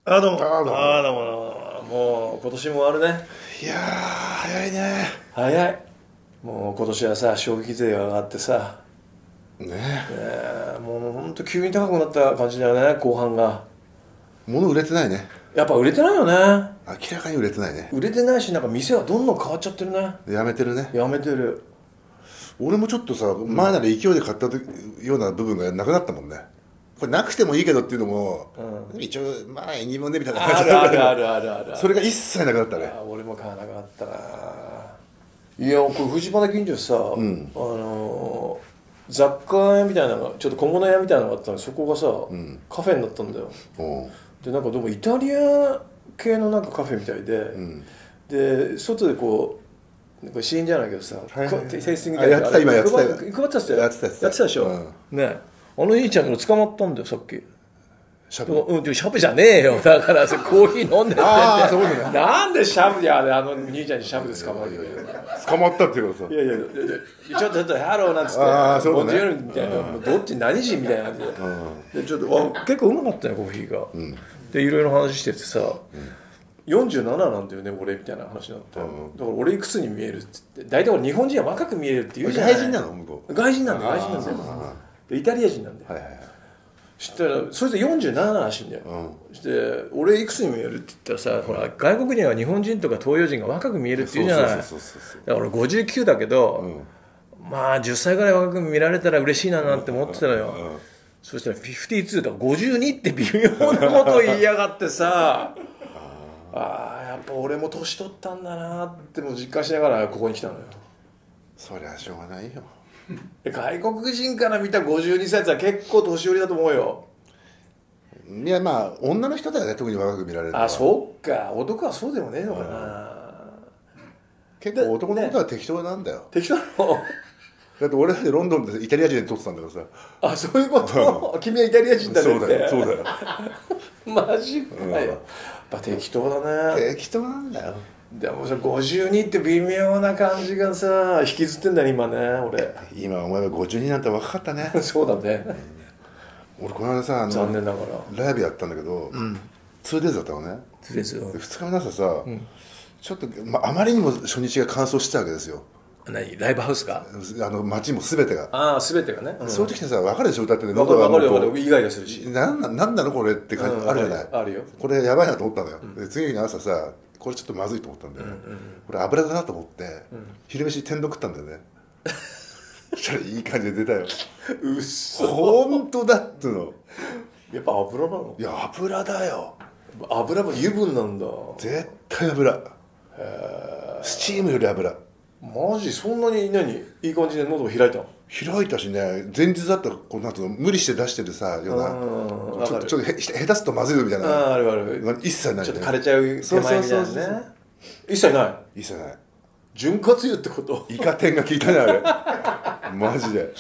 あ、どうも。 あ、どうも。 どうもどうも。もう今年も終わるね。 いやー、早いね。 早い。もう今年はさ、消費税が上がってさ、 ね。 もうほんと急に高くなった感じだよね、後半が。 物売れてないね。 やっぱ売れてないよね。 明らかに売れてないね。 売れてないし、なんか店はどんどん変わっちゃってるね。 やめてるね。 やめてる。 俺もちょっとさ、前なら勢いで買ったような部分がなくなったもんね。これなくてもいいけどっていうのも、一応、まあ、縁起物ねみたいな感じだったけど、 ある。 それが一切なくなったね。 俺も買わなくなったな。いや、これ藤原近所さ、雑貨屋みたいなのが、ちょっと小物屋みたいなのがあったので、そこがさ、カフェになったんだよ。 おうでなんかどうもイタリア系のなんかカフェみたいで、で外でこう試飲じゃないけどさ、 はいはいはいテイスティングみたいなやってた今やってたよ配ってたっすよ。 やってたでしょ、ね。あの兄ちゃんから捕まったんだよさっき。 シャブ。 でもシャブじゃねえよ、だからコーヒー飲んでってああ、そういうことね。 なんでシャブであの兄ちゃんにシャブで捕まるよ。 捕まったっていうことさ。 いやちょっとハローなんつってあーそうだねボンジュールみたいな、もうどっち何人みたいな感じで、でちょっと結構うまかったよコーヒーが、でいろいろ話しててさ、47なんだよね俺みたいな話になって、だから俺いくつに見えるっつって、大体俺日本人は若く見えるって言うじゃない。 外人なの向こう。 外人なんだよでイタリア人なんだよ、 はいはいはい。 そしたらそいつ47らしいんだよ、そして俺いくつに見えるって言ったらさ、ほら外国人は日本人とか東洋人が若く見えるって言うじゃない。だから俺59だけど、まあ10歳ぐらい若く見られたら嬉しいななんて思ってたのよ、そしたら52だから52って微妙なことを言いやがってさやっぱ俺も年取ったんだなっても実感しながらここに来たのよ。 そりゃしょうがないよ。 外国人から見た52歳は結構年寄りだと思うよ。 いや、まあ女の人だよね、特に若く見られるのは。 そうか、男はそうでもねえのかな。 結構男の人は適当なんだよ。 適当なの。 だって俺だってロンドンでイタリア人で撮ってたんだからさ。 そういうこと君はイタリア人だねって。 そうだよ、そうだよ。 マジかよ、やっぱ適当だね。 適当なんだよ。 でもさ52って微妙な感じがさ引きずってんだね今ね俺。 今お前は52になったら若かったね。 そうだね、 俺この間さ残念ながらライブやったんだけど、2days だったのね。 ですよ。 で2日目の朝さ、ちょっと、あまりにも初日が乾燥してたわけですよ。 何ライブハウスか。 街も全てが。 全てがね、 そういう時ってさ、分かるでしょ、歌ってて。 分かる分かる、イガイガするし。 なんなのこれって感じあるじゃない。 あるよ。 これやばいなと思ったのよ。で次の日の朝さ、これちょっとまずいと思ったんで、これ油だなと思って、昼飯天丼食ったんだよね。そしたらいい感じで出たよ。 うっそ。 本当だっての。 やっぱ油なの。 いや、油だよ。 油も油分なんだ。 絶対油。スチームより油。 マジそんなにいい感じで喉を開いたの。 開いたしね、前日だったらこうなんつうの無理して出してるさような、ちょっと下手すとまずいぞみたいな。 ある一切ないね。 ちょっと枯れちゃう手前みたいなね。一切ない。 一切ない。 潤滑油ってこと。 イカ天が効いたねあれ。マジで。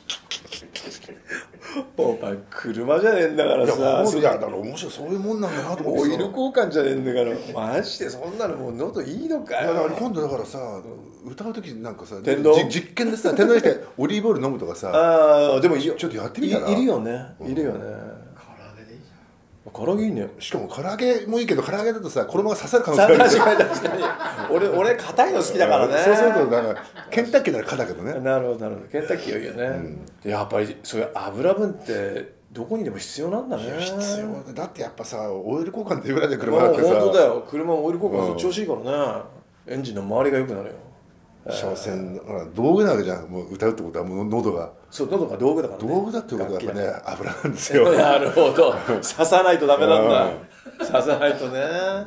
お前車じゃねえんだからさ。 いやだから面白い、そういうもんなんだなと思ってさ。 オイル交換じゃねえんだからマジでそんなのもう喉いいのかよ。 だから今度だからさ、歌う時なんかさ実験でさ、天丼にしてオリーブオイル飲むとかさ。 でもいいよ、 ちょっとやってみたら。 いるよね、いるよね。唐揚げいいね。 しかも唐揚げもいいけど、唐揚げだとさ衣が刺さる可能性ある。 確かに俺硬いの好きだからね。 そうするとだからケンタッキーなら蚊だけどね。 なるほどケンタッキーはいいよね。やっぱりそういう油分ってどこにでも必要なんだね。 必要だってやっぱさ、オイル交換っていうぐらいで車だってさ。 本当だよ、車オイル交換調子いいからね。エンジンの周りが良くなるよ。 所詮道具なわけじゃん、もう歌うってことはもう喉が。 そう、喉が道具だからね。 道具だってことはやっぱね油なんですよ。 なるほど、刺さないとダメなんだ。刺さないとね。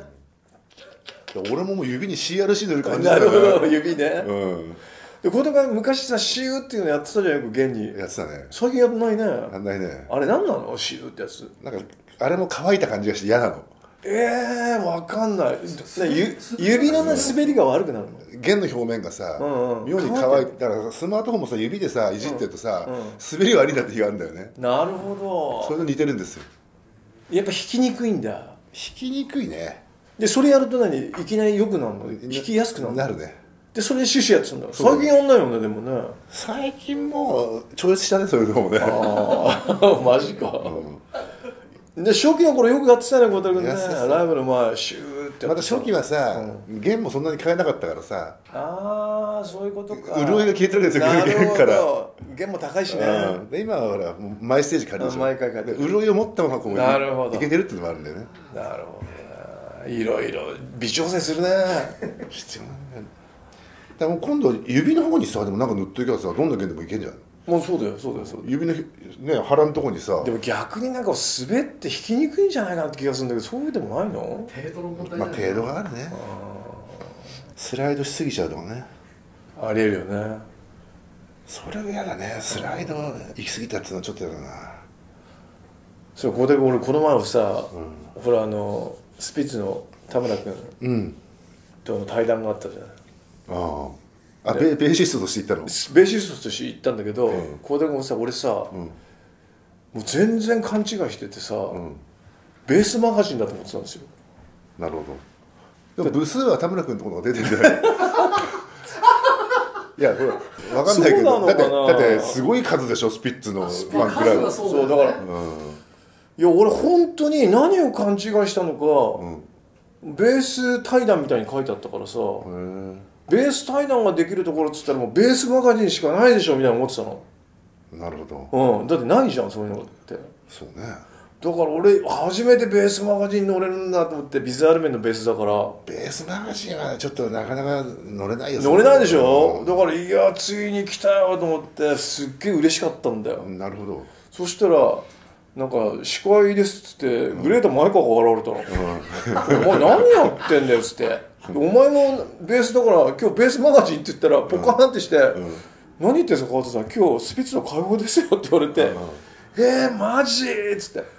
俺ももう指に CRC 塗る感じだなよね。 るほど、指ね。でこれが昔さシューっていうのやってたじゃん、よく現に。 やってたね。 最近やんないね。 やんないね。 あれ何なのシューってやつ。 なんかあれも乾いた感じがして嫌なの。 わかんない。指の滑りが悪くなるの。 弦の表面がさ、妙に乾いて、だからスマートフォンもさ指でさいじってるとさ、滑り悪いなって日があるんだよね。 なるほど。 それと似てるんですよ。 やっぱ弾きにくいんだ。 弾きにくいね。 でそれやるといきなり良くなるの。弾きやすくなるの。 なるね。 でそれでシュシュやってたんだ。最近やんないよねでもね。 最近もう超越したね、そういうのもね。 マジか。 で初期の頃よくやってたね、孝太郎君ね。 やってたライブの前シューってまた初期はさ、弦もそんなに買えなかったからさ、 ああそういうことか。 潤いが消えてるんですよ、 なる弦から。 ほど。弦も高いしね。 で今はほらもう毎ステージ借りるでしょ。 毎回借りるで潤いを持ったままこうなるほどいけてるっていうのもあるんだよね。 なるほどね。いろいろ微調整するね。 必要なんだよ。だからもう今度指の方にさでもなんか塗っていけばさ、どんな弦でもいけんじゃん。 もうそうだよそうだよそうだよ。 指のね腹のとこにさ、 でも逆になんか滑って弾きにくいんじゃないかなって気がするんだけど、そういうでもないの？ 程度の問題じゃまあない。 程度があるね。スライドしすぎちゃうとかね。 ありえるよね。 それは嫌だね。スライド行き過ぎたっていうのはちょっと嫌だな。 それこれ俺この前さ、ほらスピッツの田村君うんとの対談があったじゃない。 ベーシストとして行ったの。 ベーシストとして行ったんだけど、孝太郎君さ俺さ、もう全然勘違いしててさ、ベースマガジンだと思ってたんですよ。 なるほど。でも部数は田村君のところが出てるんじゃないいやこれ分かんないけど、だってすごい数でしょ、スピッツのファンクラブ。 そうだから、いや俺本当に何を勘違いしたのか、ベース対談みたいに書いてあったからさ、ベース対談ができるところっつったらもうベースマガジンしかないでしょみたいな思ってたの。 なるほど。 だってないじゃんそういうのって。 そうね。 だから俺初めてベースマガジン乗れるんだと思って。ビズアルメンのベースだから。 ベースマガジンはちょっとなかなか乗れないよ。 乗れないでしょ、だからいやついに来たよと思ってすっげえ嬉しかったんだよ。 なるほど。 そしたらなんか司会ですっつってグレート前川が現れたの。お前何やってんだよっつって。お前もベースだから今日ベースマガジンって言ったらポカーンってして「何言ってんすか川田さん、今日スピッツの会合ですよ」って言われて「マジ?」っつって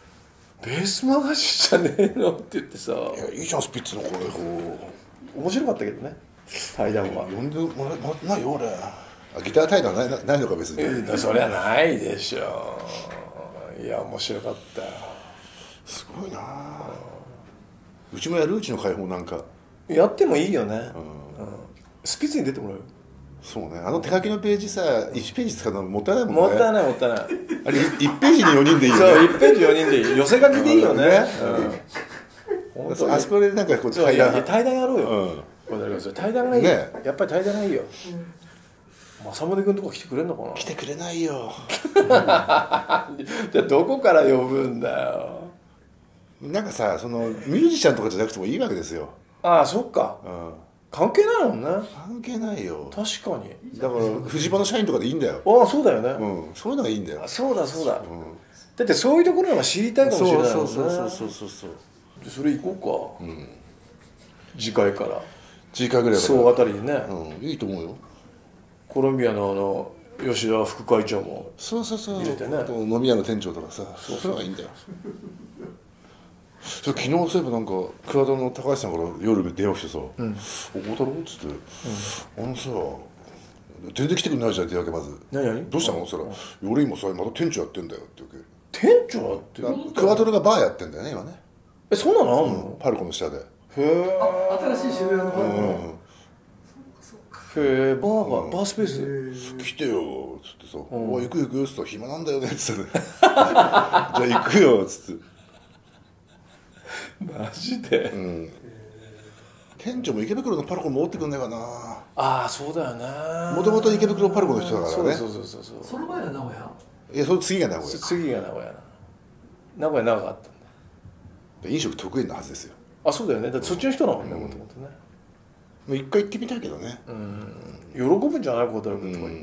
「ベースマガジンじゃねえの?」って言ってさ。 いやいいじゃんスピッツのこれ面白かったけどね対談は。 呼んでもらえないよ俺。ギター対談ないのか別に。 そりゃないでしょ。いや面白かった。 すごいな。うちもやる、うちの開放なんかやってもいいよね。スピッツに出てもらうよ。 そうね。手書きのページさ1ページ使うのもったいないもんね。 もったいないもったいない。 あれ1ページに4人でいいよね。 そう1ページ4人でいい。寄せ書きでいいよね。 あそこでなんかこう対談やろうよ。対談がいい。 ねやっぱり対談がいいよ。正宗君とか来てくれんのかな。 来てくれないよ。 じゃあどこから呼ぶんだよ。 なんかさ、そのミュージシャンとかじゃなくてもいいわけですよ。 ああそっか。関係ないもんね。 関係ないよ。 確かに。 だから藤場の社員とかでいいんだよ。 ああそうだよね。 そういうのがいいんだよ。 そうだそうだ。だってそういうところが知りたいかもしれないもんね。 そうそれ行こうか。次回から次回ぐらいから総当たりでね。 いいと思うよ。 コロンビアの吉田副会長も入れてね。 飲み屋の店長とかさ、そういうのがいいんだよ。昨日そういえばなんか桑田の高橋さんから夜電話来てさ「お孝太郎?」っつって「さ全然来てくれないじゃん」って言うわけ。まず「 何どうしたの?」って言ったら「俺今さまた店長やってんだよ」って言うわ店長やってる。 け。桑田がバーやってんだよね今ね。 そんなのあんの？ パルコの下で。 へえ。 新しい渋谷の方へえバースペース。 来てよっつってさ「行くよ行くよ」っつったら「暇なんだよね」っつって「じゃあ行くよ」っつって。 マジで。 店長も池袋のパルコ戻ってくんないかな。 ああそうだよね。 もともと池袋パルコの人だからね。 そうその前は名古屋。 いやその次が名古屋。 次が名古屋な。名古屋長かったんだ。 飲食得意なはずですよ。 あそうだよね。だってそっちの人だもんねもともとね。 もう一回行ってみたいけどね。 喜ぶんじゃない孝太郎君とか言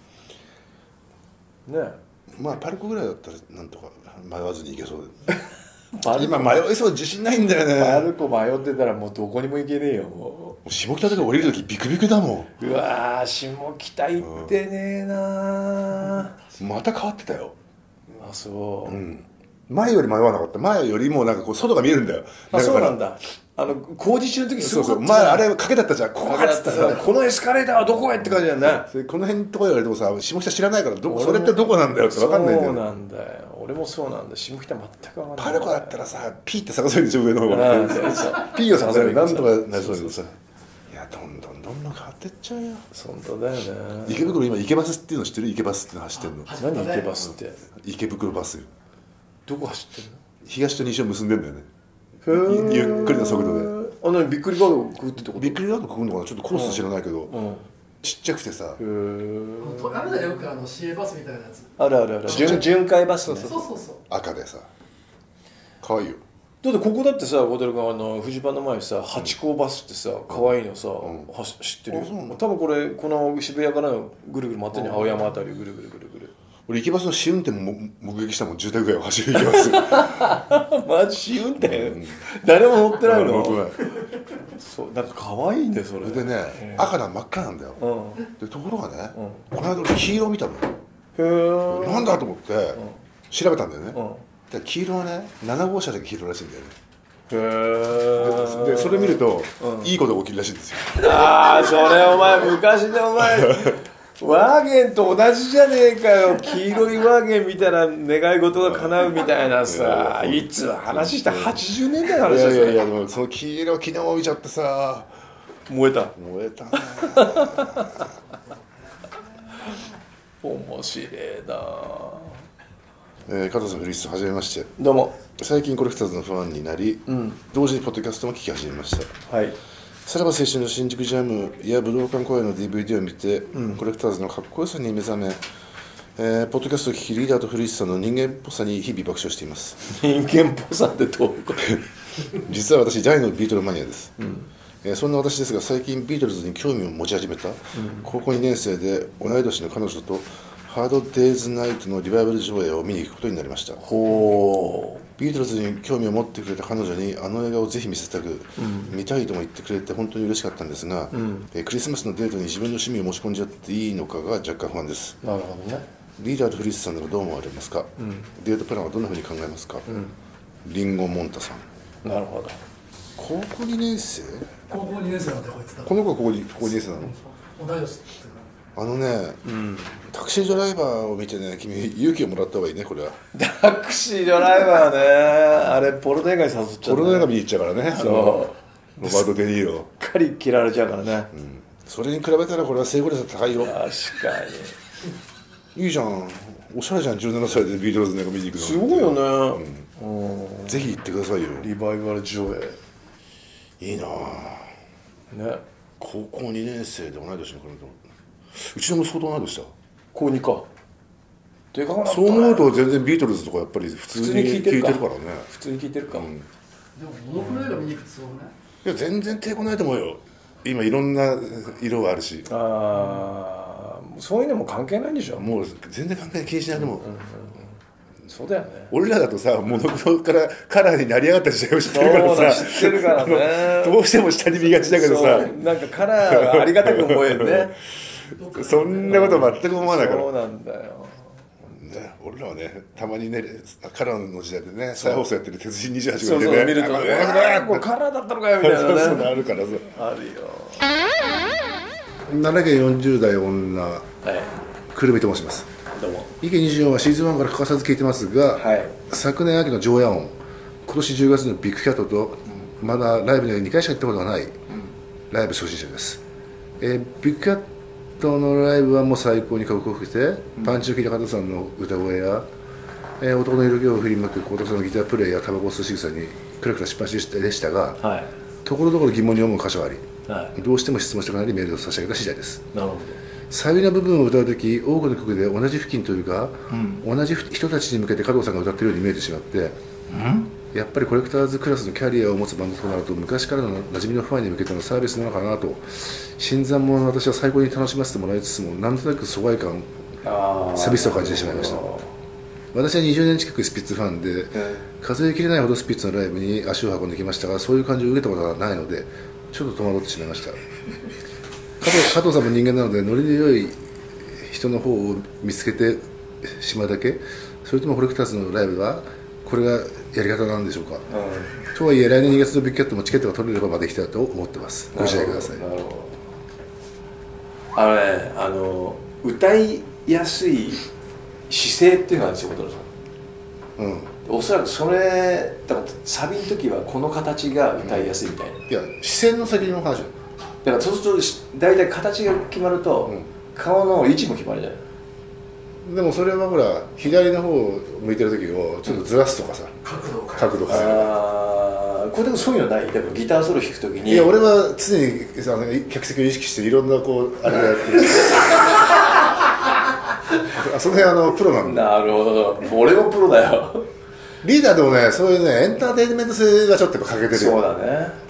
ったら。ねまあパルコぐらいだったらなんとか迷わずに行けそうで。今迷いそう自信ないんだよね。 パルコ迷ってたらもうどこにも行けねえよもう下北とか降りる時ビクビクだもん。うわ下北行ってねえな。 また変わってたよ。 あそう。 前より迷わなかった。前よりもなんかこう外が見えるんだよ。 あそうなんだ。工事中の時すごかった。 前あれ賭けだったじゃん。こうやってさこのエスカレーターはどこへって感じだよね。 この辺のとこ言われてもさ下北知らないからそれってどこなんだよって分かんないんだよ。 そうなんだよ。俺もそうなんだ。下北全く分かんない。 パルコだったらさピーって探せるんでしょ上の方が。 ピーを探せる。 なんとかなりそうだけどさ。いやどんどん変わってっちゃうよ。 本当だよね。 池袋今池バスっていうの知ってる？池バスっての走ってるの。 何池バスって？ 池袋バスよ。 どこ走ってるの？ 東と西を結んでんだよね。 へーゆっくりな速度で。 びっくりガードくぐってってこと？ びっくりガードくぐるのかな、ちょっとコース知らないけど、ちっちゃくてさ。 あるだよ、よく市営バスみたいなやつ。 あるあるある。巡回バスね。 そうそう。 赤でさ、可愛いよ。 だってここだってさ、小寺君フジパンの前にさ、ハチ公バスってさ、可愛いのさ、知ってるよ。多分これこの渋谷からぐるぐる回ってんね、青山あたりぐるぐるぐるぐる。 俺行きバスの試運転も目撃したもん、住宅街を走る行きバス。 マジ試運転？誰も乗ってないの？ 乗ってない。 そう、なんか可愛いんだよそれ。 でね、赤な真っ赤なんだよ。でところがね、この間俺黄色を見たの。 へえ。 なんだと思って調べたんだよね。で黄色はね、7号車だけ黄色らしいんだよね。 へえ。 でそれ見るといいことが起きるらしいんですよ。 ああ、それお前昔のお前ワーゲンと同じじゃねえかよ。黄色いワーゲン見たら願い事が叶うみたいなさ、いつ話した80年代の話だよ。 いやでもその黄色昨日見ちゃってさ、 燃えた。 燃えたね。 面白いな。 加藤さん、フリースはじめまして。 どうも。 最近コレクターズのファンになり、同時にポッドキャストも聞き始めました。 はい。 さらば青春の新宿ジャムや武道館公演の DVD を見て、コレクターズのかっこよさに目覚め、ポッドキャストを聞き、リーダーと古市さんの人間っぽさに日々爆笑しています。 人間っぽさってどういうこと？ 実は私大のビートルマニアです。そんな私ですが、最近ビートルズに興味を持ち始めた、高校2年生で同い年の彼女とハードデイズナイトのリバイバル上映を見に行くことになりました。 ほう。 ビートルズに興味を持ってくれた彼女にあの映画をぜひ見せたく、見たいとも言ってくれて本当に嬉しかったんですが、クリスマスのデートに自分の趣味を持ち込んじゃっていいのかが若干不安です。 なるほどね。 リーダーとフリスさんならどう思われますか？デートプランはどんなふうに考えますか？リンゴモンタさん。 なるほど。 高校2年生？ 高校2年生なんでこいつだ。 この子は高校2年生なの？ 同い年ってタクシードライバーを見てね、君勇気をもらった方がいいね、これは。 タクシードライバーね、あれポルノ映画に誘っちゃう、ね、 ポルノ映画見に行っちゃうからね、ロバート・デ・ニーロ。 しっかり切られちゃうからね、 それに比べたらこれは成功率が高いよ。 確かにいいじゃん、おしゃれじゃん、17歳でビートルズの映画見に行くの。 すごいよね、 ぜひ行ってくださいよ。 リバイバル上映いいなね。高校2年生で同い年の彼と、うちの息子と同い年だ。 高2か。でかくなったね。 そう思うと全然ビートルズとかやっぱり普通に聴いてるからね。 普通に聴いてるか、 でもモノクロ映画見に行くってそうね。 いや全然抵抗ないと思うよ。今いろんな色があるし、 そういうのも関係ないんでしょ。 もう全然関係気にしないと思う。 そうだよね。 俺らだとさ、モノクロからカラーになり上がった時代を知ってるからさ、 知ってるからねどうしても下に見がちだけどさ、 なんかカラーがありがたく思えるね。 そんなこと全く思わないから。 そうなんだよ、 ね、俺らはね、たまにね、カラーの時代でね、再放送やってる鉄人28 そうが見ると、これカラーだったのかよみたいなね。 そうあるからさ。 あるよ。 奈良県40代女、くるみと申します。 どうも。 池24はシーズン1から欠かさず聞いてますが、昨年秋の常夜音、今年10月のビッグキャットと、まだライブには2回しか行ったことがない、ライブ初心者です。ビッグキャットのライブはもう最高にかっこよくて、パンチの効いた加藤さんの歌声や、男の色気を振りまく小田さんのギタープレイやタバコを吸う仕草にクラクラ失敗でしたが、ところどころ疑問に思う箇所があり、どうしても質問したくなりメールを差し上げた次第です。 なるほど。 サビの部分を歌うとき、多くの曲で同じ付近というか、同じ人たちに向けて加藤さんが歌っているように見えてしまって、やっぱりコレクターズクラスのキャリアを持つバンドとなると、昔からの馴染みのファンに向けてのサービスなのかなと、新参者の私は最高に楽しませてもらいつつも、なんとなく疎外感、寂しさを感じてしまいました。私は20年近くスピッツファンで、数えきれないほどスピッツのライブに足を運んできましたが、そういう感じを受けたことがないので、ちょっと戸惑ってしまいました。加藤さんも人間なので、ノリの良い人の方を見つけてしまうだけ、それともコレクターズのライブはこれがやり方なんでしょうか。とはいえ来年2月のビッグキャットもチケットが取れればまできたと思ってます。ご自愛ください。 歌いやすい姿勢っていうのがあるんですよ、小田さん。おそらくそれだからサビの時はこの形が歌いやすいみたいな。 いや、視線の先の話だからそうすると大体形が決まると、顔の位置も決まるじゃない。 でもそれはほら左の方を向いてる時をちょっとずらすとかさ、角度変える。 これでもそういうのない？でもギターソロ弾くときに。 いや俺は常に客席を意識していろんなこうあれをやってるその辺プロなんだ。 なるほど、俺もプロだよ。 リーダーでもね、そういうねエンターテインメント性がちょっと欠けてるよ。 そうだね、 確かにね、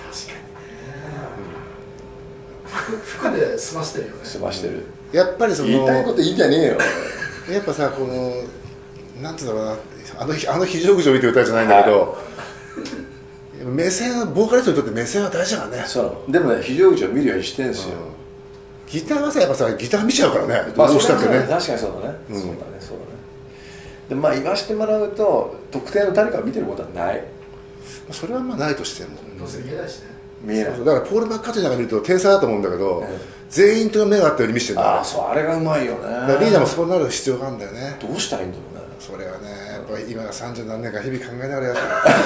服で済ましてるよね。 済ましてる。 やっぱりその言いたいこといいんじゃねえよ。 やっぱさ、このなんていうんだろうな、あの非常口を見て歌うじゃないんだけど、目線、ボーカリストにとって目線は大事だからね。 そうでもね、非常口を見るようにしてるんですよ。 ギターはさ、やっぱさ、ギター見ちゃうからね、 まあ、 どうしたってね。 確かにそうだね、そうだね、そうだね。でまあ言わしてもらうと、特定の誰かを見てることはない。 それはまあないとしてもどうせ見えないしね。 見えない。 だからポール・マッカートニーなんか見ると天才だと思うんだけど、全員と目が合ったように見せてるんだ。 ああ、そう、あれがうまいよね。 だからリーダーもそうなる必要があるんだよね。 どうしたらいいんだろうね。 それはね、やっぱり今30何年か日々考えながらやってる。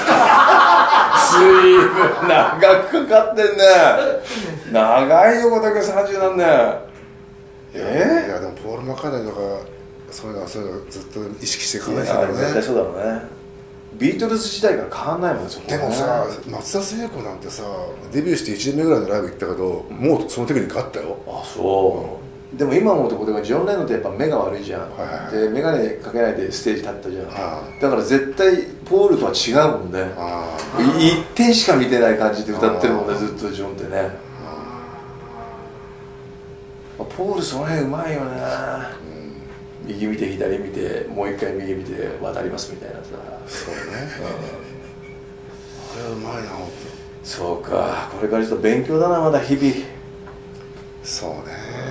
随分長くかかってんね。長いよ、これだけ30何年。 いやでもポール・マッカートニーとかそういうのずっと意識して考えてたからね。 絶対そうだろうね。ビートルズ時代から変わんないもんね、そこね。 でもさ、松田聖子なんてさ、デビューして1年目ぐらいのライブ行ったけど、もうそのテクニックあったよ。 あ、そう、でも今思うとこでジョン・レノンってやっぱ目が悪いじゃん、で眼鏡かけないでステージ立ったじゃん、だから絶対ポールとは違うもんね。一点しか見てない感じで歌ってるもんね、ずっとジョンってね。ポールその辺うまいよね。右見て左見てもう一回右見て渡りますみたいなさ。 そうね、あれはうまいな。 そうか、これからちょっと勉強だな、まだ日々。 そうね、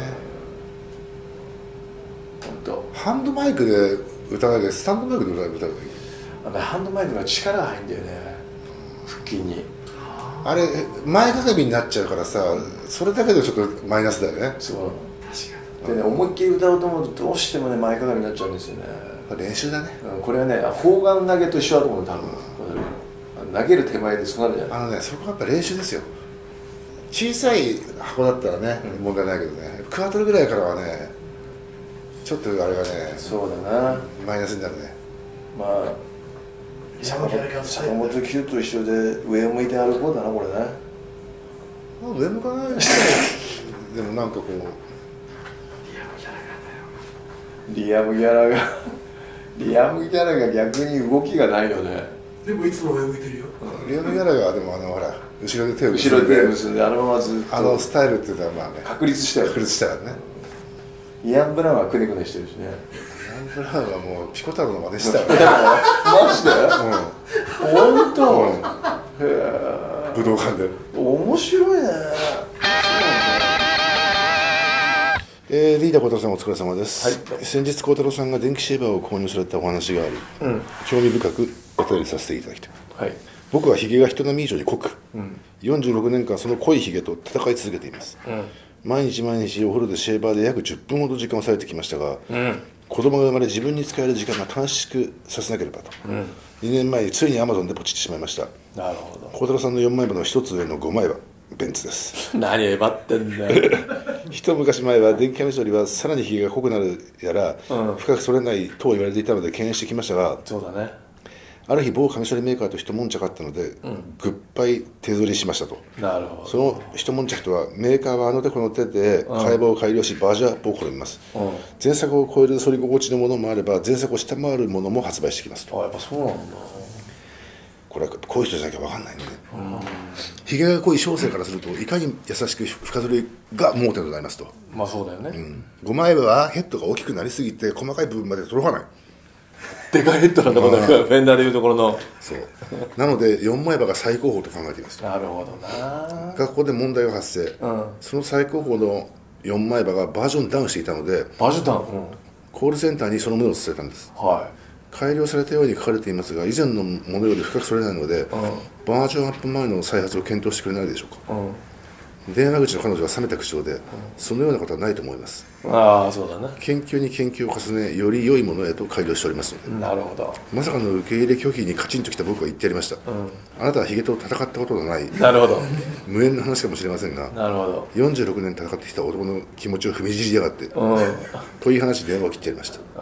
本当。 ハンドマイクで歌わないでスタンドマイクで歌うの。 ハンドマイクの力が入るんだよね、腹筋に。 あれ前かがみになっちゃうからさ、それだけでちょっとマイナスだよね。 そう、確かに。でね、思いっきり歌おうと思うとどうしてもね前かがみになっちゃうんですよね。 練習だね、 これはね、砲丸投げと一緒だと思う、多分。投げる手前でそうなるじゃない。 そこはやっぱ練習ですよ。小さい箱だったらね、問題ないけどね、クワトルぐらいからはねちょっとあれがね、 そうだな、 マイナスになるね。 まあ坂本九と一緒で上を向いて歩こうだな、これね。 上向かないでもなんかこうリアム・ギャラが逆に動きがないよね。 でもいつも上向いてるよ。 リアム・ギャラがでもほら後ろで手を後ろで手を結んであのままずっとスタイルっていうのはまあね確立したよ。 確立したからね。 イアン・ブラウンはくねくねしてるしね。 イアン・ブラウンはもうピコ太郎の真似したよマジで？本当？へえ。 武道館で面白いね。 リーダー幸太郎さんお疲れ様です、先日幸太郎さんが電気シェーバーを購入されたお話があり、興味深くお便りさせていただきたい、僕はヒゲが人並み以上に濃く、46年間その濃いヒゲと戦い続けています、毎日お風呂でシェーバーで約10分ほど時間を割いてきましたが、子供が生まれ自分に使える時間が短縮させなければと、2年前についに Amazon でポチってしまいました。 なるほど。 幸太郎さんの4枚刃の一つ上の5枚刃ベンツです何えばってんだよ。 一昔前は電気カミソリはさらにヒゲが濃くなるやら、深く剃れないと言われていたので敬遠してきましたが、 そうだね、 ある日某カミソリメーカーと一悶着あったので、グッバイ手取りしましたと。 なるほど。 その一悶着とは、メーカーはあの手この手で替え刃を改良しバージョンアップを試みます、前作を超える反り心地のものもあれば前作を下回るものも発売してきますと。 やっぱそうなんだ。 これはこういう人じゃなきゃ分かんないので、ひげが濃い小生からするといかに優しく深剃りが盲点でございますと。 まあそうだよね、 5枚刃はヘッドが大きくなりすぎて細かい部分まで届かない。 でかいヘッドなんだもんね、フェンダーでいうところの。 そうなので4枚刃が最高峰と考えています。 なるほどな。 がここで問題が発生、その最高峰の4枚刃がバージョンダウンしていたので、 バージョンダウン、 コールセンターにその旨を伝えたんです。改良されたように書かれていますが、以前のものより深く剃れないので、バージョンアップ前の再発を検討してくれないでしょうか。電話口の彼女は冷めた口調で、そのようなことはないと思います。 ああ、そうだね。 研究に研究を重ね、より良いものへと改良しておりますので。 なるほど。 まさかの受け入れ拒否にカチンときた僕は言ってやりました、あなたはヒゲと戦ったことのない、 なるほど、 無縁の話かもしれませんが、 なるほど、 46年戦ってきた男の気持ちを踏みじりやがって、という話で電話を切ってやりました。 なるほど。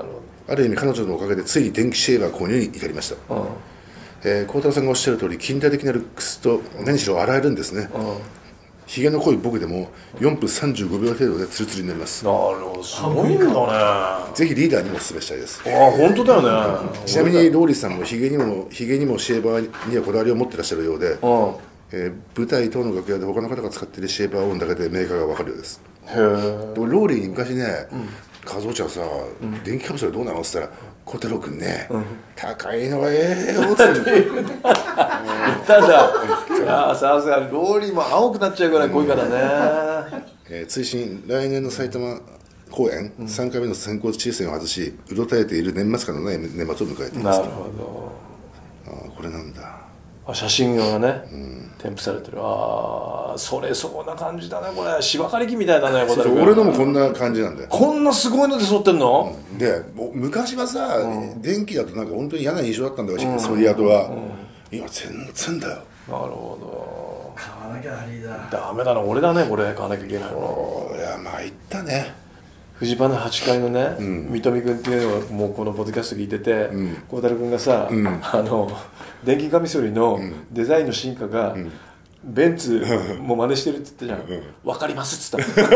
ある意味彼女のおかげでついに電気シェーバー購入に至りました。孝太郎さんがおっしゃる通り近代的なルックスと何しろ洗えるんですね。ひげの濃い僕でも4分35秒程度でツルツルになります。 なるほど、すごいんだね。 ぜひリーダーにもお勧めしたいです。 ああ、本当だよね。 ちなみにローリーさんもひげにもシェーバーにはこだわりを持ってらっしゃるようで、舞台等の楽屋で他の方が使っているシェーバー音だけでメーカーが分かるようです。 へえ。 でもローリーに昔ね、和夫ちゃんさ、電気カプセルどうなのって言ったら、孝太郎君ね、高いのがええよって言ったじゃあさすがにローリーも青くなっちゃうぐらい濃いからね。 追伸来年の埼玉公演、3回目の先行抽選を外しうろたえている年末感のない年末を迎えています。 なるほど。 これなんだ。 写真がね、添付されてる。ああ、それそうな感じだね。これ芝刈り機みたいだね。 俺のもこんな感じなんだよ。 こんなすごいので揃ってんの？ で昔はさ、電気だとなんか本当に嫌な印象だったんだよ、ソリアートは。今全然だよ。 なるほど。買わなきゃリーダー。 ダメだな、俺だね、これ買わなきゃいけないの。 いや、参ったね。 藤花8階のね、三富君っていうのがもうこのポッドキャスト聞いてて、孝太郎君がさ、電気カミソリのデザインの進化が、ベンツも真似してるって言ったじゃん。分かりますっつった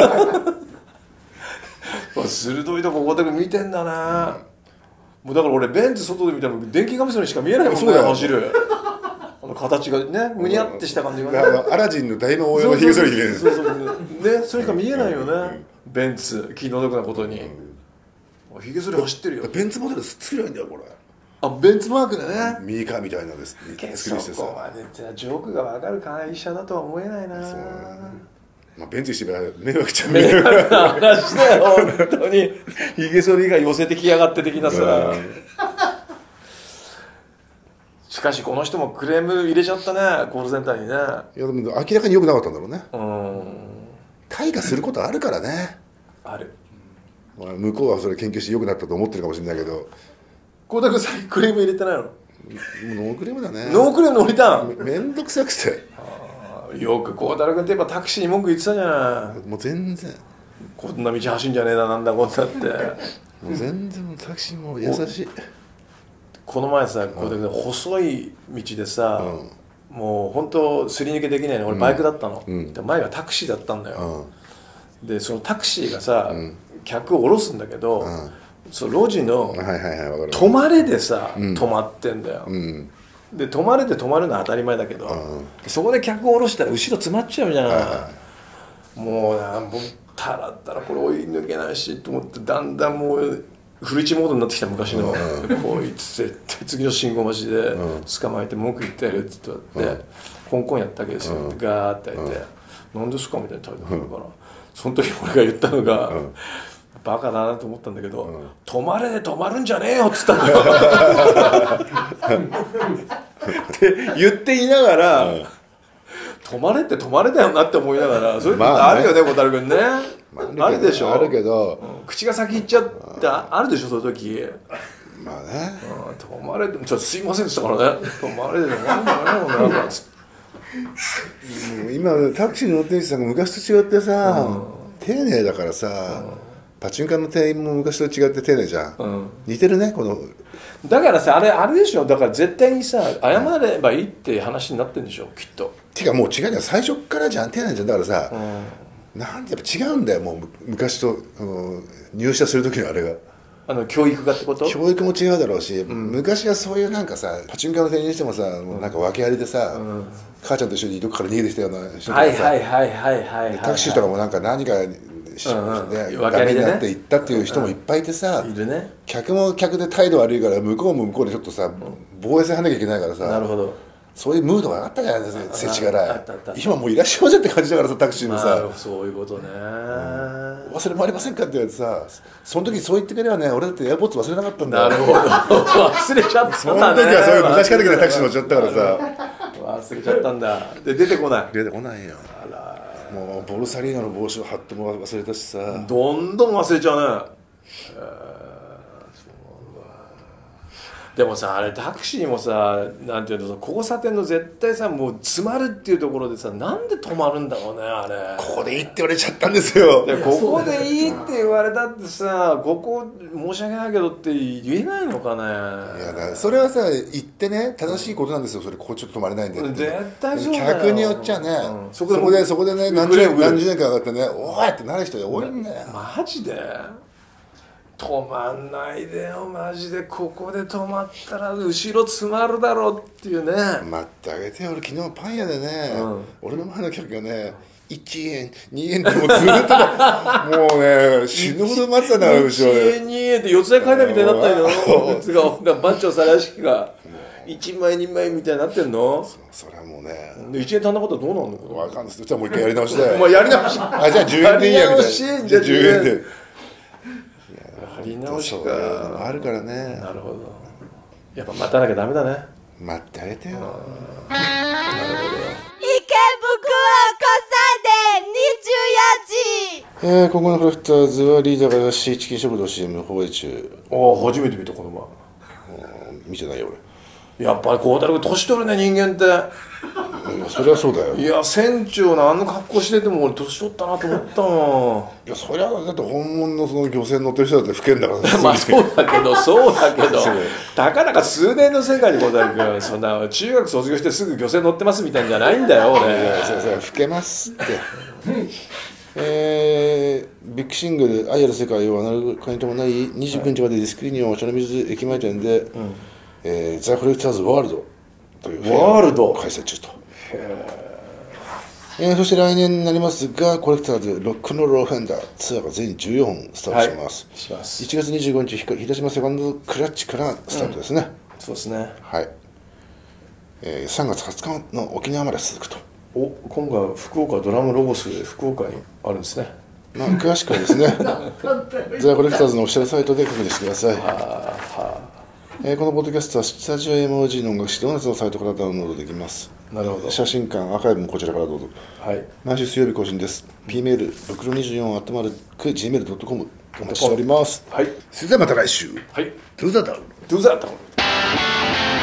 鋭いとこ孝太郎君見てんだな。もうだから俺ベンツ外で見たら電気カミソリしか見えないもんね、走る形がね、むにゃってした感じがね、 アラジンの大魔王用のひげ剃りみたいな。 そうね、それしか見えないよね。ベンツ気の毒なことにひげ剃り走ってるよ。 ベンツモデル作ればいいんだよこれ。 あ、ベンツマークでね、 ミニカーみたいなです。 そこまでジョークが分かる会社だとは思えないな。 ベンツにしてみれば迷惑ちゃう迷惑な話だよ本当に。ひげ剃りが寄せてきやがって的なさ。しかしこの人もクレーム入れちゃったね、コールセンターにね。いやでも明らかに良くなかったんだろうね。退化することあるからね。 ある。 向こうはそれ研究して良くなったと思ってるかもしれないけど、 孝太郎さんクレーム入れてないの？ ノークレームだね。 ノークレーム乗りたん？ めんどくさくて。 よく孝太郎君ってやっぱタクシーに文句言ってたじゃない。 もう全然こんな道走んじゃねえな、なんだこんなって。 もう全然タクシーも優しい。 この前さ、こう細い道でさ、もう本当すり抜けできないの。俺バイクだったの、で前がタクシーだったんだよ、でそのタクシーがさ、客を降ろすんだけど、その路地の止まれでさ、止まってんだよ、で止まれで止まるのは当たり前だけど、そこで客を降ろしたら後ろ詰まっちゃうじゃん、もうたらったらこれ追い抜けないしと思って、だんだんもうフルイチモードになってきた昔の、こいつ絶対次の信号待ちで捕まえて文句言ってやるって言って、コンコンやったわけですよ、ガーって開いて「何ですか?」みたいな態度するから、その時俺が言ったのが、バカだなと思ったんだけど「止まれで止まるんじゃねえよ」っつったんだよって言っていながら、止まれって止まれだよなって思いながら、そういうのあるよね、小樽君ね。あるでしょ。 あるけど、 口が先行っちゃってあるでしょ、そういう時。 まあね。 止まれって、ちょっとすいませんでしたからね。止まれで止まるんじゃないのかなっつって。 今タクシーの運転手さんが昔と違ってさ、丁寧だからさ、パチンカの店員も昔と違って丁寧じゃん。似てるね、この。 だからさ、あれでしょ、だから絶対にさ、謝ればいいって話になってるんでしょ、きっと。 てかもう違うんだよ、最初からじゃん、丁寧じゃん。だからさ、なんでやっぱ違うんだよ、もう昔と入社する時のあれが。 教育がってこと？ 教育も違うだろうし、昔はそういうなんかさ、パチンカの店員にしてもさ、なんか訳ありでさ、母ちゃんと一緒にどこから逃げてきたような人とかさ、タクシーとかもなんか何かダメになって行ったっていう人もいっぱいいてさ、客も客で態度悪いから向こうも向こうでちょっとさ、防衛線張んなきゃいけないからさ、 なるほど、 そういうムードがあったじゃないですか、世知辛い。今もういらっしゃいませって感じだからさ、タクシーもさ、 そういうことね、 忘れもありませんかって言われてさ、その時そう言ってくれればね、俺だってエアポッツ忘れなかったんだよ。 なるほど忘れちゃったんだね。 その時はそういう昔からタクシー乗っちゃったからさ、 忘れちゃったんだ。で出てこないよ。もうボルサリーノの帽子を貼っても忘れたしさ、どんどん忘れちゃうね。 でもさあれタクシーもさなんていうの交差点の絶対さもう詰まるっていうところでさなんで止まるんだろうねあれ。 ここでいいって言われちゃったんですよ。 でここでいいって言われたってさここ申し訳ないけどって言えないのかね。 いやだそれはさ言ってね正しいことなんですよ。それここちょっと止まれないんで絶対そうだよ。 客によっちゃね、そこでね何十年か上がってねおいってなる人が多いんだよ。 マジで止まんないでよマジで。ここで止まったら後ろ詰まるだろうっていうね。 待ってあげてよ。俺昨日パン屋でね、俺の前の客がね1円2円ってもうずっともうね死ぬほど待ってたんだから後ろで 1円2円って四つ代階段みたいになったよな番長さらしきが1枚2枚みたいになってんの。 それはもうね 1円足んなかったらどうなんの。 分かんないです。じゃあもう一回やり直しでもうやり直しじゃあ10円でいいやみたいな。じゃあ10円でやり直しそうかあるからね。 なるほど。やっぱ待たなきゃダメだね。 待ってあげてよ。 なるほど。 池袋交差点24時。 今後のクラフターズはリーダーがシーチキン食堂 CM 放映中。 ああ初めて見たこの前。 見てないよやっぱり孝太郎君年取るね人間って。 俺。それはそうだよ。 いや船長のあの格好してても俺年取ったなと思ったもいやそりゃだって本物のその漁船乗ってる人だって老けんだからん。まあそうだけどたかだか数年の世界に孝太郎君そんな中学卒業してすぐ漁船乗ってますみたいんじゃないんだよ俺。 そう老けますってビッグシングル「愛ある世界」をアナログ化に伴い29日までディスクリーニオンお茶の水駅前店で、ザ・コレクターズ・ワールドというフェアを開催中と。そして来年になりますがコレクターズロックンロールフェンダーツアーが全14本スタートします、1月25日広島セカンドクラッチからスタートですね、 そうですね。 はい、3月20日の沖縄まで続くと。 お今回は福岡ドラムロゴスで福岡にあるんですね。 まあ詳しくはですねザ・コレクターズのオフィシャルサイトで確認してください。このポッドキャストはスタジオ MOG の音楽誌ドーナツのサイトからダウンロードできます。 なるほど。 写真館アーカイブもこちらからどうぞ。 はい。 毎週水曜日更新です。P メール6624@gmail.com お待ちしております。 はい。 それではまた来週。 はい。 Do the down。 Do that.